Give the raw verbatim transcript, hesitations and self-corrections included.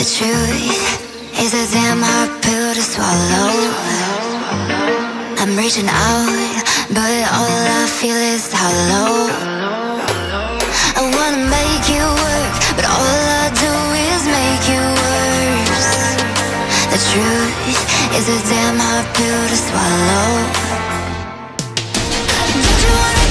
The truth is a damn hard pill to swallow. I'm reaching out, but all I feel is hollow. I wanna make you work, but all I do is make you worse. The truth is a damn hard pill to swallow. Don't you wanna